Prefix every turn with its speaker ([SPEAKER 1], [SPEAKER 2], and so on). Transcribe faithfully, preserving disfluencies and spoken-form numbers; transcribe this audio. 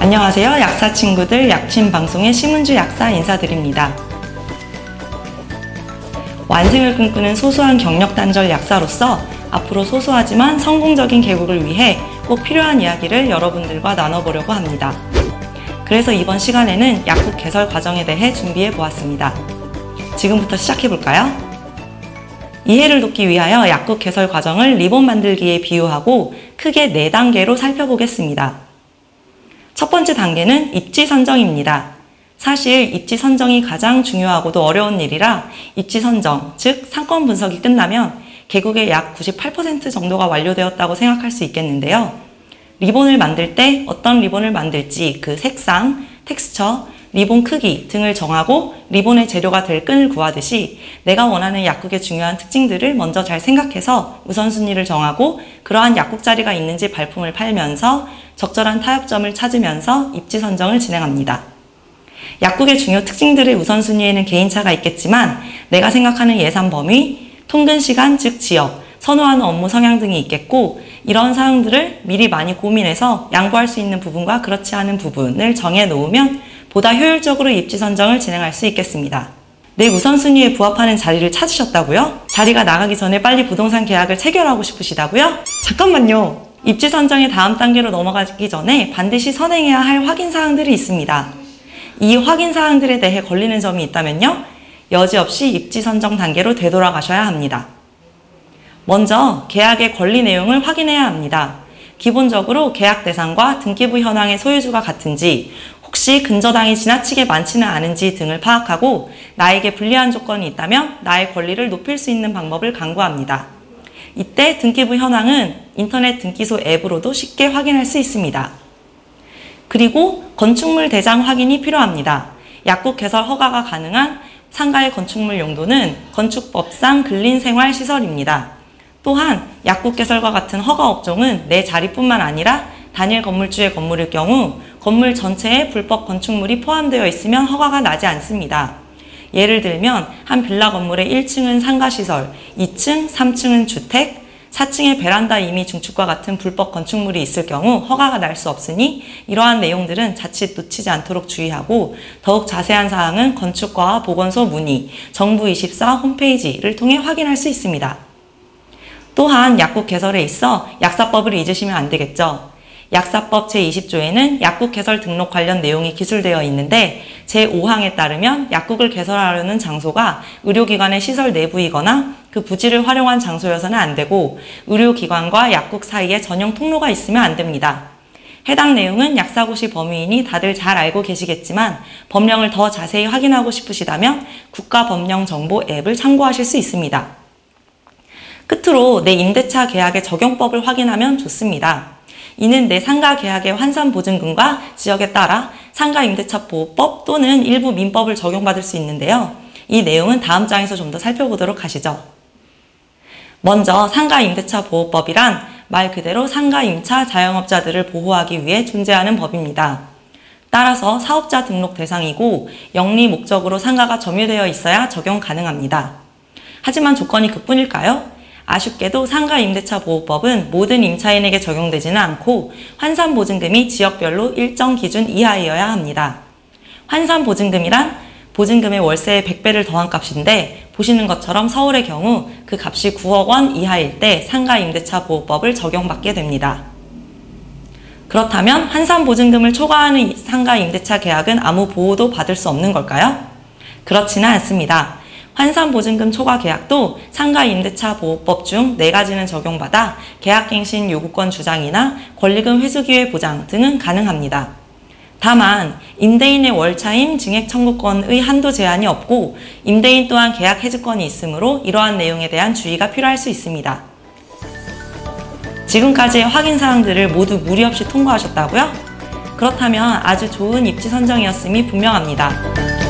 [SPEAKER 1] 안녕하세요. 약사 친구들 약침 방송의 심은주 약사 인사드립니다. 완승을 꿈꾸는 소소한 경력 단절 약사로서 앞으로 소소하지만 성공적인 개국을 위해 꼭 필요한 이야기를 여러분들과 나눠보려고 합니다. 그래서 이번 시간에는 약국 개설 과정에 대해 준비해 보았습니다. 지금부터 시작해 볼까요? 이해를 돕기 위하여 약국 개설 과정을 리본 만들기에 비유하고 크게 네 단계로 살펴보겠습니다. 첫 번째 단계는 입지 선정입니다. 사실 입지 선정이 가장 중요하고도 어려운 일이라 입지 선정, 즉 상권 분석이 끝나면 개국의 약 구십팔 퍼센트 정도가 완료되었다고 생각할 수 있겠는데요. 리본을 만들 때 어떤 리본을 만들지 그 색상, 텍스처, 리본 크기 등을 정하고 리본의 재료가 될 끈을 구하듯이 내가 원하는 약국의 중요한 특징들을 먼저 잘 생각해서 우선순위를 정하고 그러한 약국 자리가 있는지 발품을 팔면서 적절한 타협점을 찾으면서 입지 선정을 진행합니다. 약국의 중요 특징들의 우선순위에는 개인차가 있겠지만 내가 생각하는 예산 범위, 통근 시간 즉 지역, 선호하는 업무 성향 등이 있겠고 이런 사항들을 미리 많이 고민해서 양보할 수 있는 부분과 그렇지 않은 부분을 정해 놓으면 보다 효율적으로 입지 선정을 진행할 수 있겠습니다. 내 우선순위에 부합하는 자리를 찾으셨다고요? 자리가 나가기 전에 빨리 부동산 계약을 체결하고 싶으시다고요? 잠깐만요. 입지 선정의 다음 단계로 넘어가기 전에 반드시 선행해야 할 확인 사항들이 있습니다. 이 확인 사항들에 대해 걸리는 점이 있다면요, 여지없이 입지 선정 단계로 되돌아가셔야 합니다. 먼저 계약의 권리 내용을 확인해야 합니다. 기본적으로 계약 대상과 등기부 현황의 소유주가 같은지, 혹시 근저당이 지나치게 많지는 않은지 등을 파악하고 나에게 불리한 조건이 있다면 나의 권리를 높일 수 있는 방법을 강구합니다. 이때 등기부 현황은 인터넷 등기소 앱으로도 쉽게 확인할 수 있습니다. 그리고 건축물 대장 확인이 필요합니다. 약국 개설 허가가 가능한 상가의 건축물 용도는 건축법상 근린생활시설입니다. 또한 약국 개설과 같은 허가 업종은 내 자리뿐만 아니라 단일 건물주의 건물일 경우 건물 전체에 불법 건축물이 포함되어 있으면 허가가 나지 않습니다. 예를 들면 한 빌라 건물의 일 층은 상가시설, 이 층, 삼 층은 주택, 사 층에 베란다 임의 중축과 같은 불법 건축물이 있을 경우 허가가 날 수 없으니 이러한 내용들은 자칫 놓치지 않도록 주의하고 더욱 자세한 사항은 건축과와 보건소 문의, 정부이십사 홈페이지를 통해 확인할 수 있습니다. 또한 약국 개설에 있어 약사법을 잊으시면 안 되겠죠. 약사법 제이십 조에는 약국 개설 등록 관련 내용이 기술되어 있는데 제오 항에 따르면 약국을 개설하려는 장소가 의료기관의 시설 내부이거나 그 부지를 활용한 장소여서는 안 되고 의료기관과 약국 사이에 전용 통로가 있으면 안 됩니다. 해당 내용은 약사고시 범위이니 다들 잘 알고 계시겠지만 법령을 더 자세히 확인하고 싶으시다면 국가법령정보 앱을 참고하실 수 있습니다. 끝으로 내 임대차 계약의 적용법을 확인하면 좋습니다. 이는 내 상가 계약의 환산보증금과 지역에 따라 상가임대차보호법 또는 일부 민법을 적용받을 수 있는데요. 이 내용은 다음 장에서 좀 더 살펴보도록 하시죠. 먼저 상가임대차보호법이란 말 그대로 상가임차 자영업자들을 보호하기 위해 존재하는 법입니다. 따라서 사업자 등록 대상이고 영리 목적으로 상가가 점유되어 있어야 적용 가능합니다. 하지만 조건이 그뿐일까요? 아쉽게도 상가임대차보호법은 모든 임차인에게 적용되지는 않고 환산보증금이 지역별로 일정 기준 이하이어야 합니다. 환산보증금이란 보증금의 월세의 백 배를 더한 값인데 보시는 것처럼 서울의 경우 그 값이 구억 원 이하일 때 상가임대차보호법을 적용받게 됩니다. 그렇다면 환산보증금을 초과하는 상가임대차 계약은 아무 보호도 받을 수 없는 걸까요? 그렇지는 않습니다. 환산보증금 초과 계약도 상가임대차보호법 중 네 가지는 적용받아 계약갱신 요구권 주장이나 권리금 회수기회 보장 등은 가능합니다. 다만 임대인의 월차임 증액 청구권의 한도 제한이 없고 임대인 또한 계약 해지권이 있으므로 이러한 내용에 대한 주의가 필요할 수 있습니다. 지금까지의 확인사항들을 모두 무리 없이 통과하셨다고요? 그렇다면 아주 좋은 입지 선정이었음이 분명합니다.